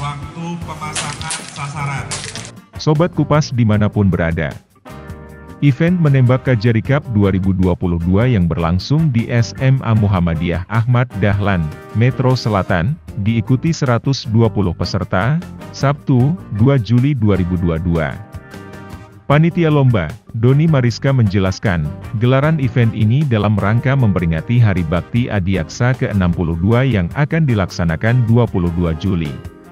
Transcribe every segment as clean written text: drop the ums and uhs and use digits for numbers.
Waktu pemasangan sasaran. Sobat Kupas dimanapun berada. Event menembak Kajari Cup 2022 yang berlangsung di SMA Muhammadiyah Ahmad Dahlan, Metro Selatan, diikuti 120 peserta, Sabtu, 2 Juli 2022. Panitia Lomba, Doni Mariska menjelaskan, gelaran event ini dalam rangka memperingati Hari Bakti Adiaksa ke-62 yang akan dilaksanakan 22 Juli.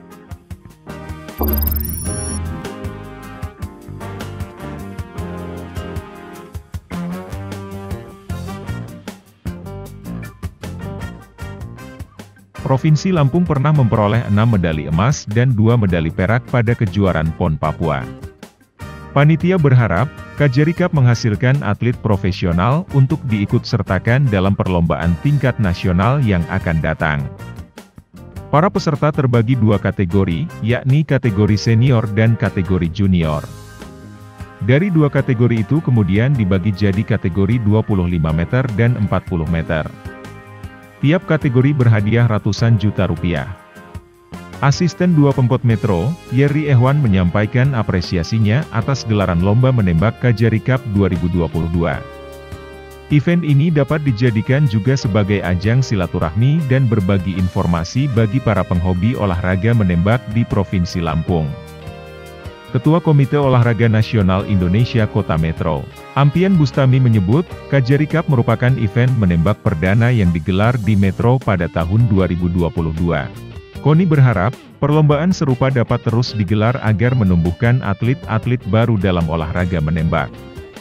Provinsi Lampung pernah memperoleh 6 medali emas dan 2 medali perak pada kejuaraan PON Papua. Panitia berharap, Kajari Cup menghasilkan atlet profesional untuk diikut-sertakan dalam perlombaan tingkat nasional yang akan datang. Para peserta terbagi 2 kategori, yakni kategori senior dan kategori junior. Dari 2 kategori itu kemudian dibagi jadi kategori 25 meter dan 40 meter. Tiap kategori berhadiah ratusan juta rupiah. Asisten 2 Pemkot Metro, Yerry Ehwan menyampaikan apresiasinya atas gelaran lomba menembak Kajari Cup 2022. Event ini dapat dijadikan juga sebagai ajang silaturahmi dan berbagi informasi bagi para penghobi olahraga menembak di Provinsi Lampung. Ketua Komite Olahraga Nasional Indonesia Kota Metro, Ampian Bustami menyebut, Kajari Cup merupakan event menembak perdana yang digelar di Metro pada tahun 2022. Koni berharap, perlombaan serupa dapat terus digelar agar menumbuhkan atlet-atlet baru dalam olahraga menembak.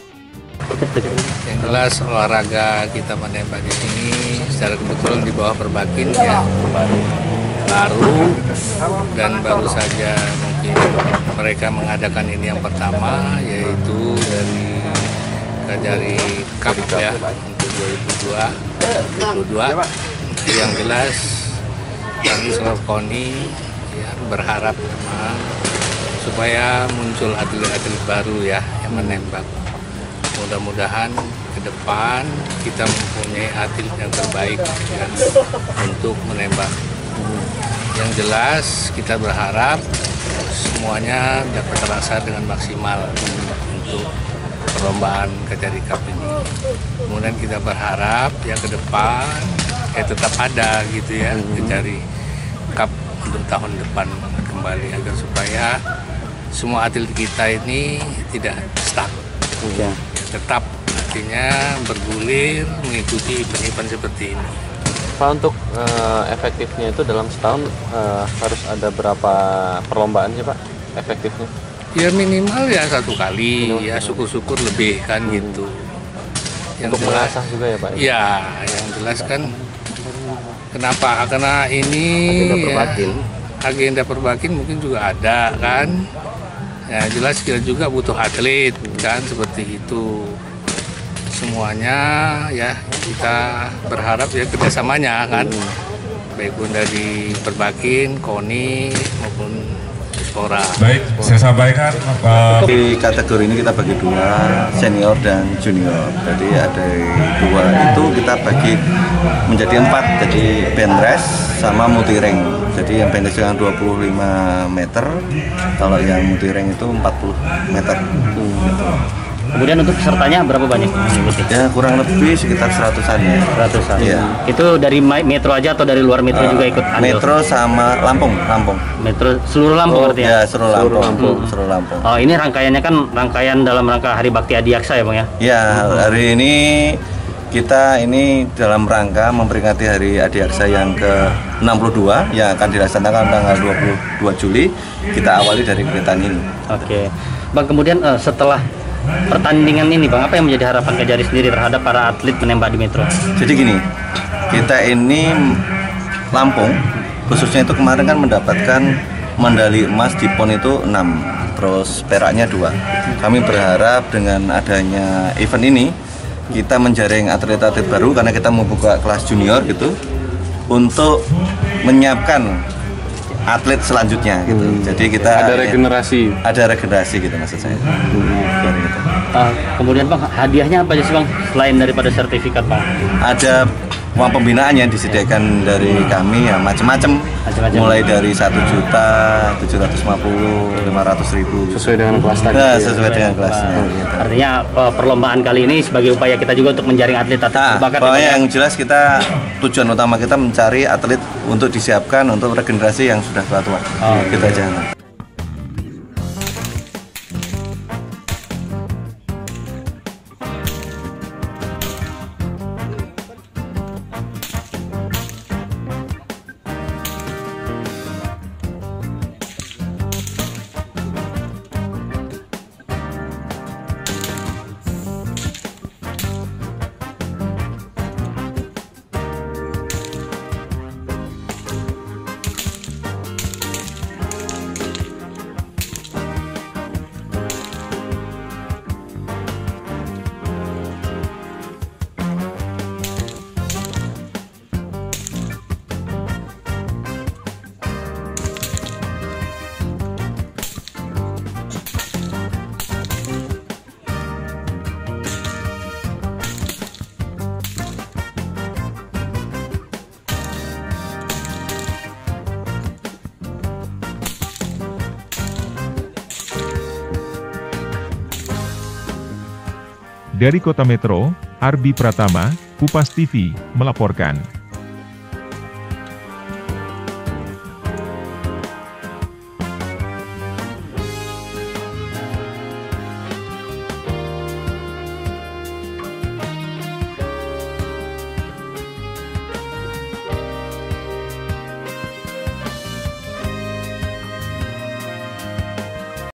Yang jelas olahraga kita menembak di sini secara kebetulan di bawah Perbakin ya, baru dan baru saja mungkin mereka mengadakan ini yang pertama, yaitu dari Kajari Cup ya untuk 2022. Yang jelas kami selaku KONI ya, berharap memang supaya muncul atlet-atlet baru ya yang menembak. Mudah-mudahan ke depan kita mempunyai atlet yang terbaik ya, untuk menembak. Yang jelas kita berharap semuanya dapat terasa dengan maksimal untuk perlombaan Kajari Cup ini. Kemudian kita berharap ya ke depan ya tetap ada gitu ya Kajari Cup untuk tahun depan kembali agar supaya semua atlet kita ini tidak stuck. Ya, tetap artinya bergulir mengikuti event-event seperti ini. Pak, untuk efektifnya itu dalam setahun harus ada berapa perlombaan sih Pak efektifnya? Ya minimal ya 1 kali, ya syukur-syukur lebih kan gitu. Yang untuk mengasah juga ya Pak? Ya, yang jelas kan kenapa? Karena ini agenda Perbakin mungkin juga ada kan. Ya jelas kita juga butuh atlet kan seperti itu. Semuanya ya kita berharap ya kerjasamanya kan, baik pun dari Perbakin, KONI maupun Spora. Baik, saya sampaikan di kategori ini kita bagi 2, senior dan junior. Jadi ada 2 itu kita bagi menjadi 4, jadi bench sama multi-ring. Jadi yang bench dengan 25 meter, kalau yang multi-ring itu 40 meter. Kemudian untuk pesertanya berapa banyak mengikuti? Ya kurang lebih sekitar 100-an ya. 100-an. Ya. Itu dari Metro aja atau dari luar Metro juga ikut ambil? Metro sama Lampung. Metro seluruh Lampung artinya? Ya seluruh Lampung. Seluruh Lampung. Oh ini rangkaiannya kan rangkaian dalam rangka Hari Bakti Adiaksa ya Bang ya? Ya hari ini kita ini dalam rangka memperingati Hari Adiaksa yang ke-62 yang akan dilaksanakan tanggal 22 Juli. Kita awali dari kegiatan ini. Oke. Bang, kemudian setelah pertandingan ini Bang, apa yang menjadi harapan Kajari sendiri terhadap para atlet menembak di Metro? Jadi gini, kita ini Lampung khususnya itu kemarin kan mendapatkan medali emas di PON itu 6, terus peraknya 2. Kami berharap dengan adanya event ini kita menjaring atlet-atlet baru karena kita membuka kelas junior gitu untuk menyiapkan atlet selanjutnya gitu. Jadi kita ada regenerasi gitu maksud saya. Kemudian Bang, hadiahnya apa aja sih Bang selain daripada sertifikat Bang? Ada uang pembinaan yang disediakan dari kami ya macam-macam, mulai dari 1.750.000, 500.000 sesuai dengan kelas tadi. Nah, sesuai dengan kelasnya. Artinya perlombaan kali ini sebagai upaya kita juga untuk menjaring atlet-atlet berbakat. Pokoknya yang jelas kita tujuan utama kita mencari atlet untuk disiapkan untuk regenerasi yang sudah tua-tua. Kita jangan. Dari Kota Metro, Arbi Pratama, Kupas TV, melaporkan.